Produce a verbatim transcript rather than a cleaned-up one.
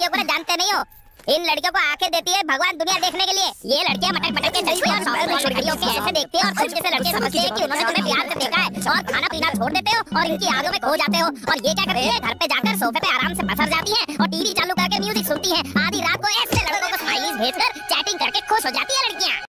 लड़कियों को ना जानते नहीं हो, इन लड़कियों को आंखें देती है भगवान दुनिया देखने के लिए। ये लड़कियां मटक मटक के चलती है और शौक में लड़कियों के ऐसे देखती है और खुद जैसे लड़के समझते हैं कि उन्होंने तुम्हें प्यार से देखा है और खाना पीना छोड़ देते हो और इनकी आगों में खो जाते हो। और ये क्या करती है, घर पे जाकर सोफे पे आराम से पसर जाती है और टीवी चालू करके म्यूजिक सुनती है। आधी रात को ऐसे लड़कों को स्माइलीज भेजकर चैटिंग करके खुश हो जाती है लड़कियां।